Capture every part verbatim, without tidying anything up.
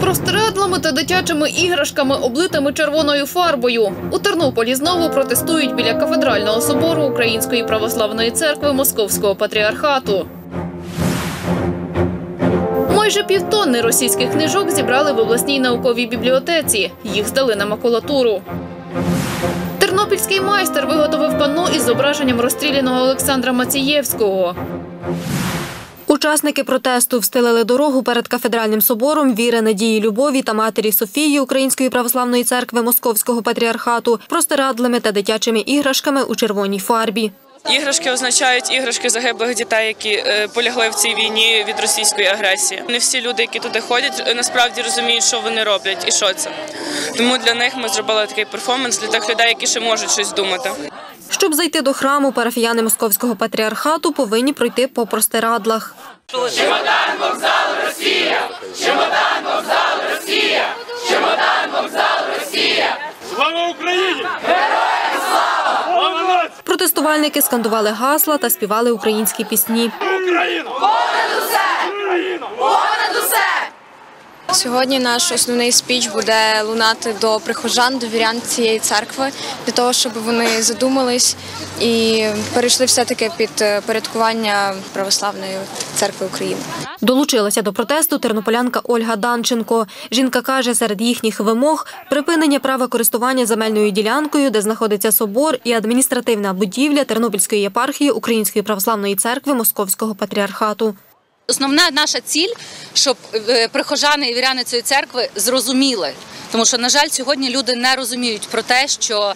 Простирадлами та дитячими іграшками, облитими червоною фарбою. У Тернополі знову протестують біля кафедрального собору Української православної церкви Московського патріархату. Майже півтонни російських книжок зібрали в обласній науковій бібліотеці. Їх здали на макулатуру. Тернопільський майстер виготовив панно із зображенням розстріляного Олександра Мацієвського. Учасники протесту встелили дорогу перед кафедральним собором Віри, Надії, Любові та Матері Софії Української православної церкви Московського патріархату простирадлами та дитячими іграшками у червоній фарбі. Іграшки означають іграшки загиблих дітей, які е, полягли в цій війні від російської агресії. Не всі люди, які туди ходять, насправді розуміють, що вони роблять і що це. Тому для них ми зробили такий перформанс, для тих людей, які ще можуть щось думати. Щоб зайти до храму, парафіяни Московського патріархату повинні пройти по простирадлах. Чемодан, вокзал, Росія! Чемодан, вокзал, Росія! Чемодан, вокзал, Росія! Слава Україні! Героям слава! Протестувальники скандували гасла та співали українські пісні. Україну! Понад усе! Україну! Понад усе! Сьогодні наш основний спіч буде лунати до прихожан, до вірян цієї церкви, для того, щоб вони задумались і перейшли все-таки під порядкування Православної церкви України. Долучилася до протесту тернополянка Ольга Данченко. Жінка каже, серед їхніх вимог – припинення права користування земельною ділянкою, де знаходиться собор, і адміністративна будівля Тернопільської єпархії Української православної церкви Московського патріархату. Основна наша ціль, щоб прихожани і віряни цієї церкви зрозуміли. Тому що, на жаль, сьогодні люди не розуміють про те, що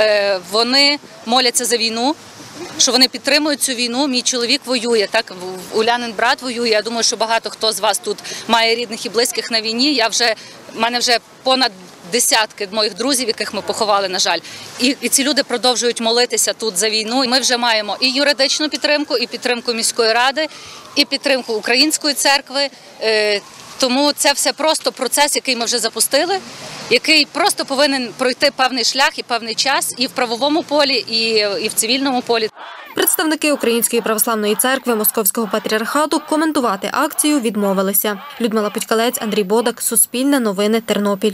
вони моляться за війну, що вони підтримують цю війну. Мій чоловік воює, так, Улянин брат воює. Я думаю, що багато хто з вас тут має рідних і близьких на війні. Я вже, в мене вже понад десятки моїх друзів, яких ми поховали, на жаль. І, і ці люди продовжують молитися тут за війну. Ми вже маємо і юридичну підтримку, і підтримку міської ради, і підтримку Української церкви. Е, тому це все просто процес, який ми вже запустили, який просто повинен пройти певний шлях і певний час і в правовому полі, і, і в цивільному полі. Представники Української православної церкви Московського патріархату коментувати акцію відмовилися. Людмила Путькалець, Андрій Бодак, Суспільне новини, Тернопіль.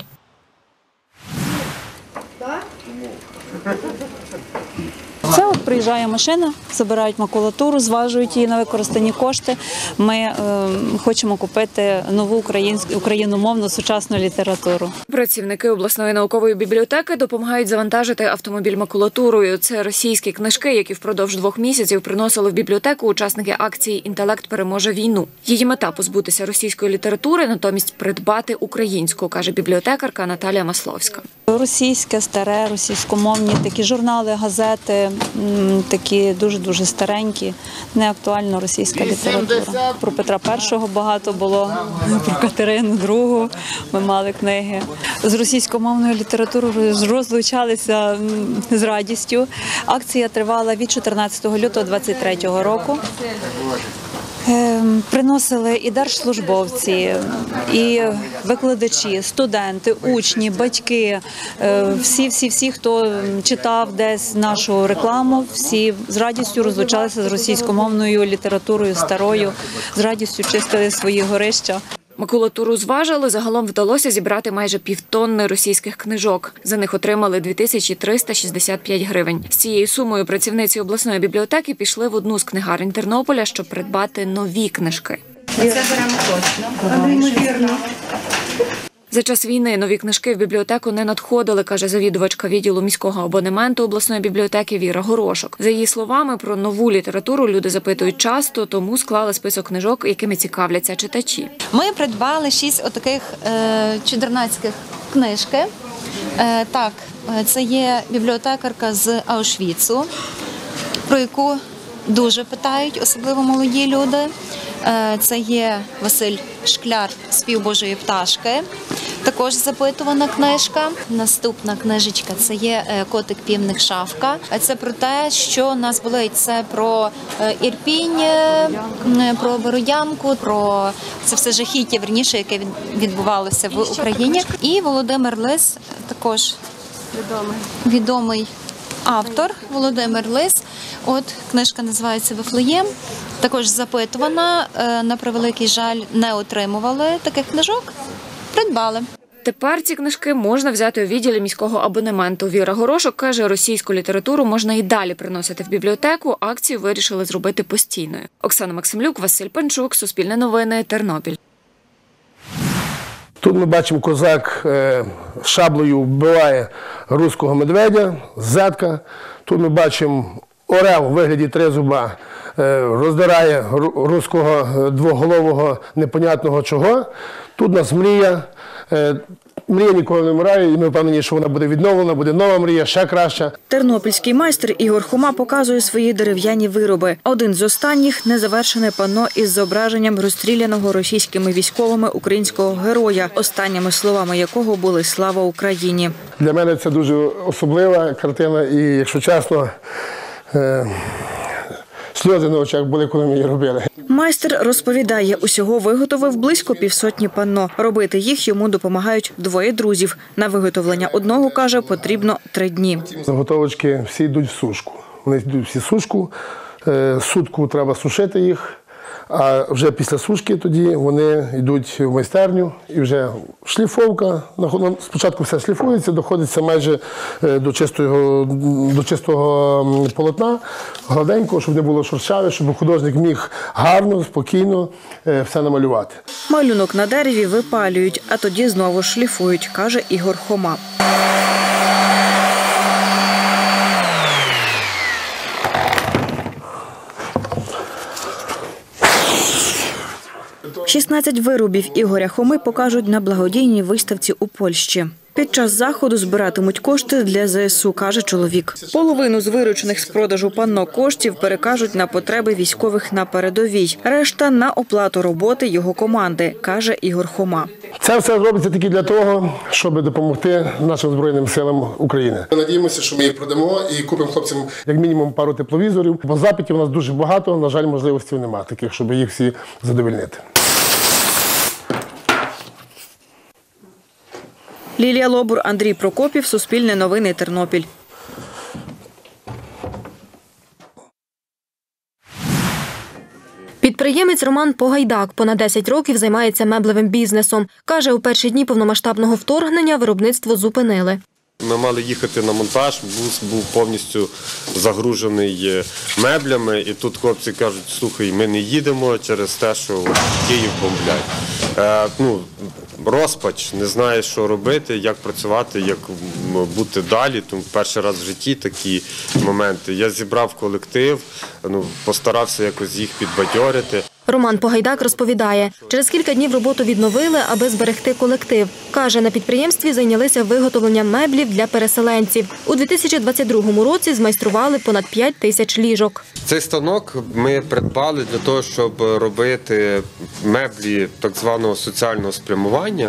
Це от приїжджає машина, забирають макулатуру, зважують її на використані кошти. Ми е, хочемо купити нову українську, україномовну сучасну літературу. Працівники обласної наукової бібліотеки допомагають завантажити автомобіль макулатурою. Це російські книжки, які впродовж двох місяців приносили в бібліотеку учасники акції «Інтелект переможе війну». Її мета – позбутися російської літератури, натомість придбати українську, каже бібліотекарка Наталія Масловська. Російське, старе, російськомовні такі журнали, газети, такі дуже-дуже старенькі, неактуальна російська література. Про Петра Першого багато було, про Катерину Другу ми мали книги. З російськомовною літературою розлучалися з радістю. Акція тривала від чотирнадцятого лютого двадцять третього року. Приносили і держслужбовці, і викладачі, студенти, учні, батьки, всі-всі-всі, хто читав десь нашу рекламу, всі з радістю розлучалися з російськомовною літературою старою, з радістю чистили свої горища. Макулатуру зважили, загалом вдалося зібрати майже півтонни російських книжок. За них отримали дві тисячі триста шістдесят п'ять гривень. З цією сумою працівниці обласної бібліотеки пішли в одну з книгарень Тернополя, щоб придбати нові книжки. Це беремо точно. За час війни нові книжки в бібліотеку не надходили, каже завідувачка відділу міського абонементу обласної бібліотеки Віра Горошок. За її словами, про нову літературу люди запитують часто, тому склали список книжок, якими цікавляться читачі. Ми придбали шість отаких е, чудернацьких книжки. Е, так, це є бібліотекарка з Аушвіцу, про яку дуже питають, особливо молоді люди. Е, це є Василь Шкляр «Спів Божої пташки». Також запитувана книжка. Наступна книжечка – це є «Котик, півник, шавка». Це про те, що нас болить. Це про Ірпінь, про Бородянку, про це все жахіття, верніше, яке відбувалося в Україні. І Володимир Лис, також відомий, відомий автор Володимир Лис. От книжка називається «Вифлеєм». Також запитувана, на превеликий жаль, не отримували таких книжок. Придбали. Тепер ці книжки можна взяти у відділі міського абонементу. Віра Горошок каже, російську літературу можна і далі приносити в бібліотеку. Акцію вирішили зробити постійною. Оксана Максимлюк, Василь Панчук, Суспільне новини, Тернопіль. Тут ми бачимо, козак шаблею вбиває руського медведя, зетка. Тут ми бачимо, орел у вигляді тризуба роздирає руського двоголового непонятного чого. Тут у нас мрія. Мрія ніколи не вмирає, і ми впевнені, що вона буде відновлена, буде нова мрія, ще краща. Тернопільський майстер Ігор Хома показує свої дерев'яні вироби. Один з останніх – незавершене панно із зображенням розстріляного російськими військовими українського героя, останніми словами якого були «Слава Україні». Для мене це дуже особлива картина, і, якщо чесно, е сльози на очах були, коли ми її робили. Майстер розповідає, усього виготовив близько півсотні панно. Робити їх йому допомагають двоє друзів. На виготовлення одного, каже, потрібно три дні. Заготовочки всі йдуть в сушку. Вони йдуть всі в сушку. Сутку треба сушити їх. А вже після сушки тоді вони йдуть в майстерню і вже шліфовка. Спочатку все шліфується, доходиться майже до чистого, до чистого полотна, гладенького, щоб не було шуршаве, щоб художник міг гарно, спокійно все намалювати. Малюнок на дереві випалюють, а тоді знову шліфують, каже Ігор Хома. шістнадцять виробів Ігоря Хоми покажуть на благодійній виставці у Польщі. Під час заходу збиратимуть кошти для зе ес у, каже чоловік. Половину з виручених з продажу панно коштів перекажуть на потреби військових на передовій. Решта – на оплату роботи його команди, каже Ігор Хома. Це все робиться тільки для того, щоб допомогти нашим Збройним силам України. Ми надіємося, що ми їх продамо і купимо хлопцям як мінімум пару тепловізорів. Бо запитів у нас дуже багато, на жаль, можливостей немає таких, щоб їх всі задовольнити. Лілія Лобур, Андрій Прокопів, Суспільне новини, Тернопіль. Підприємець Роман Погайдак понад десять років займається меблевим бізнесом. Каже, у перші дні повномасштабного вторгнення виробництво зупинили. Ми мали їхати на монтаж, бус був повністю загружений меблями. І тут хлопці кажуть, слухай, ми не їдемо через те, що Київ бомблять. Е, ну, розпач, не знає, що робити, як працювати, як бути далі. Тому перший раз в житті такі моменти. Я зібрав колектив, ну, постарався якось їх підбадьорити. Роман Погайдак розповідає, через кілька днів роботу відновили, аби зберегти колектив. Каже, на підприємстві зайнялися виготовленням меблів для переселенців. У дві тисячі двадцять другому році змайстрували понад п'ять тисяч ліжок. Цей станок ми придбали для того, щоб робити меблі так званого соціального спрямування.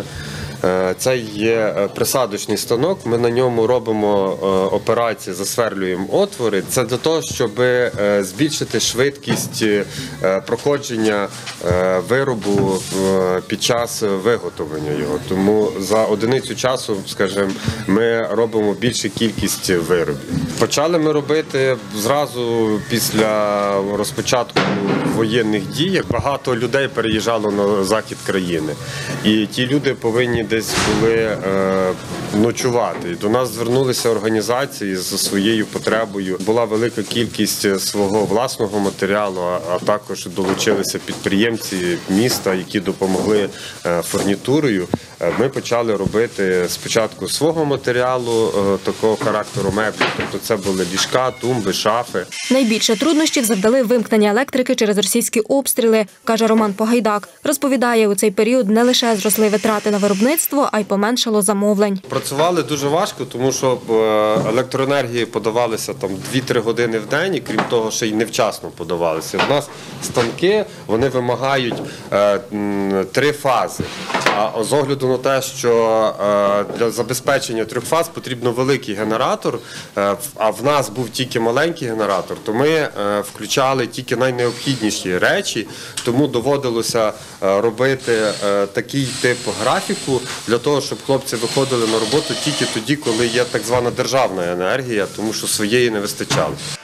Це є присадочний станок, ми на ньому робимо операції, засверлюємо отвори. Це для того, щоб збільшити швидкість проходження виробу під час виготовлення його. Тому за одиницю часу, скажімо, ми робимо більшу кількість виробів. Почали ми робити зразу після розпочатку воєнних дій. Багато людей переїжджало на захід країни. І ті люди повинні десь були е, ночувати. І до нас звернулися організації зі своєю потребою. Була велика кількість свого власного матеріалу, а, а також долучилися підприємці міста, які допомогли е, фурнітурою. Е, ми почали робити спочатку свого матеріалу, е, такого характеру меблів. Тобто це були ліжка, тумби, шафи. Найбільше труднощів завдали вимкнення електрики через російські обстріли, каже Роман Погайдак. Розповідає, у цей період не лише зросли витрати на виробництво, а й поменшало замовлень. Працювали дуже важко, тому що електроенергії подавалися там дві-три години в день, і крім того, ще й невчасно подавалися. У нас станки, вони вимагають е, три фази. А з огляду на те, що е, для забезпечення трьох фаз потрібно великий генератор, е, а в нас був тільки маленький генератор, то ми е, включали тільки найнеобхідніші речі, тому доводилося е, робити е, такий тип графіку для того, щоб хлопці виходили на роботу тільки тоді, коли є так звана державна енергія, тому що своєї не вистачало.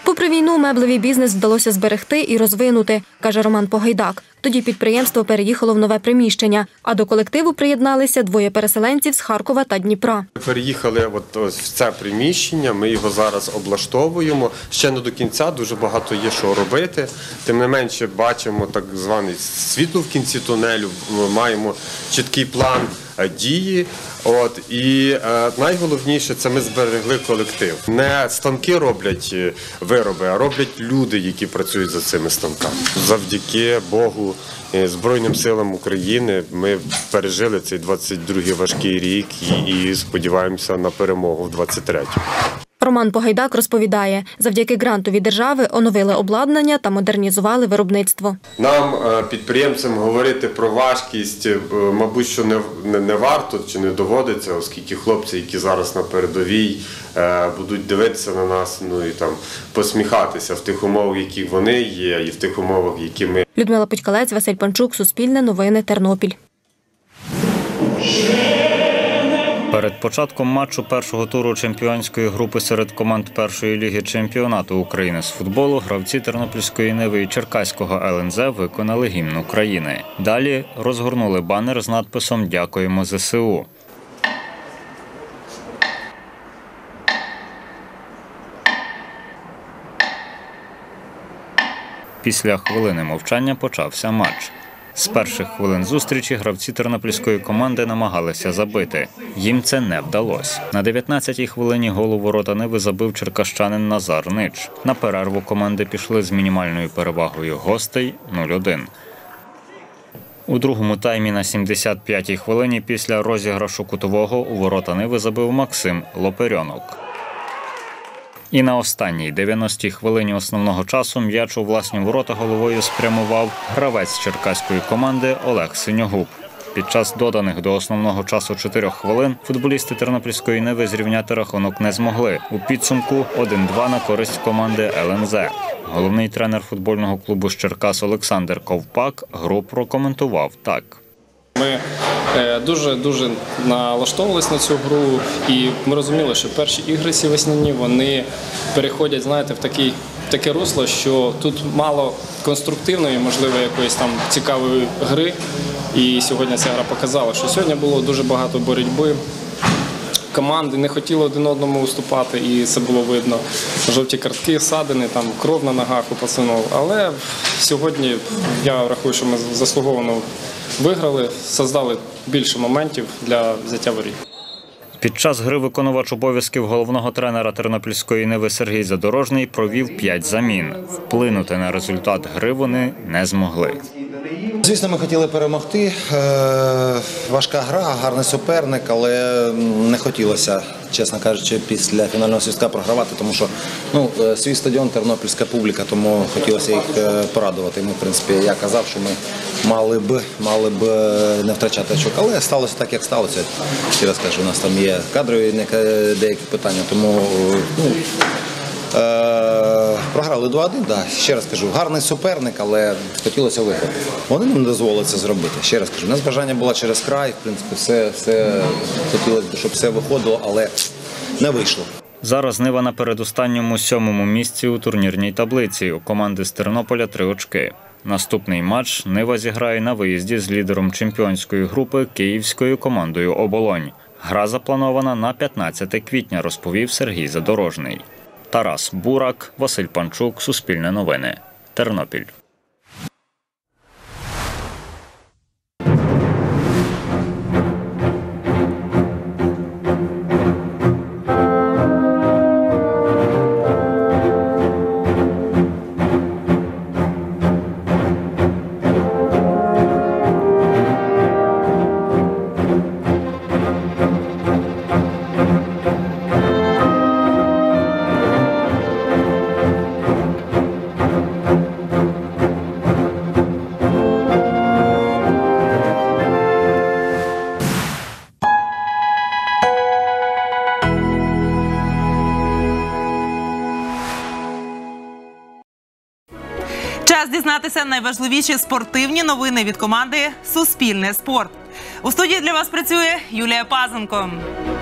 Попри війну, меблевий бізнес вдалося зберегти і розвинути, каже Роман Погайдак. Тоді підприємство переїхало в нове приміщення, а до колективу приєдналися двоє переселенців з Харкова та Дніпра. Ми переїхали от ось в це приміщення, ми його зараз облаштовуємо. Ще не до кінця, дуже багато є що робити. Тим не менше бачимо так званий світло в кінці тунелю, ми маємо чіткий план дії. От, і е, найголовніше – це ми зберегли колектив. Не станки роблять вироби, а роблять люди, які працюють за цими станками. Завдяки Богу, Збройним силам України ми пережили цей двадцять другий важкий рік і, і сподіваємося на перемогу в двадцять третьому. Роман Погайдак розповідає, завдяки гранту від держави оновили обладнання та модернізували виробництво. Нам, підприємцям, говорити про важкість, мабуть, що не, не, не варто чи не доводиться, оскільки хлопці, які зараз на передовій, будуть дивитися на нас, ну і там посміхатися в тих умовах, які вони є, і в тих умовах, які ми. Людмила Путькалець, Василь Панчук, Суспільне новини, Тернопіль. Перед початком матчу першого туру чемпіонської групи серед команд першої ліги чемпіонату України з футболу гравці Тернопільської Ниви і Черкаського ел ен зет виконали гімн України. Далі розгорнули банер з надписом «Дякуємо зе се у». Після хвилини мовчання почався матч. З перших хвилин зустрічі гравці тернопільської команди намагалися забити. Їм це не вдалося. На дев'ятнадцятій хвилині гол у ворота Ниви забив черкащанин Назар Нич. На перерву команди пішли з мінімальною перевагою гостей нуль один. У другому таймі на сімдесят п'ятій хвилині після розіграшу кутового у ворота Ниви забив Максим Лоперьонок. І на останній дев'яностій хвилині основного часу м'яч у власні ворота головою спрямував гравець черкаської команди Олег Синьогуб. Під час доданих до основного часу чотирьох хвилин футболісти Тернопільської Ниви зрівняти рахунок не змогли. У підсумку один-два на користь команди ел ен зет. Головний тренер футбольного клубу з Черкас Олександр Ковпак гру прокоментував так. Ми дуже-дуже налаштовувалися на цю гру, і ми розуміли, що перші ігри ці весняні, вони переходять, знаєте, в такий, таке русло, що тут мало конструктивної, можливо, якоїсь там цікавої гри. І сьогодні ця гра показала, що сьогодні було дуже багато боротьби. Команди не хотіли один одному уступати, і це було видно. Жовті картки, ссадини, там кров на ногах у пацанів. Але сьогодні я рахую, що ми заслуговано виграли, создали більше моментів для взяття воріт. Під час гри виконувач обов'язків головного тренера Тернопільської Ниви Сергій Задорожний провів п'ять замін. Вплинути на результат гри вони не змогли. Звісно, ми хотіли перемогти. Важка гра, гарний суперник, але не хотілося, чесно кажучи, після фінального свистка програвати, тому що ну, свій стадіон, тернопільська публіка, тому хотілося їх порадувати. Ми, в принципі, я казав, що ми мали б, мали б не втрачати очок, але сталося так, як сталося. Ще раз кажу, у нас там є кадрові деякі питання, тому ну, Е, програли два один, да, ще раз кажу, гарний суперник, але хотілося виграти. Вони нам не дозволили це зробити. Ще раз кажу, у нас бажання було через край, в принципі, все, все хотілося, щоб все виходило, але не вийшло. Зараз Нива на передостанньому сьомому місці у турнірній таблиці. У команди з Тернополя три очки. Наступний матч Нива зіграє на виїзді з лідером чемпіонської групи київською командою «Оболонь». Гра запланована на п'ятнадцяте квітня, розповів Сергій Задорожний. Тарас Бурак, Василь Панчук, Суспільне новини, Тернопіль. Час дізнатися найважливіші спортивні новини від команди «Суспільне спорт». У студії для вас працює Юлія Пазенко.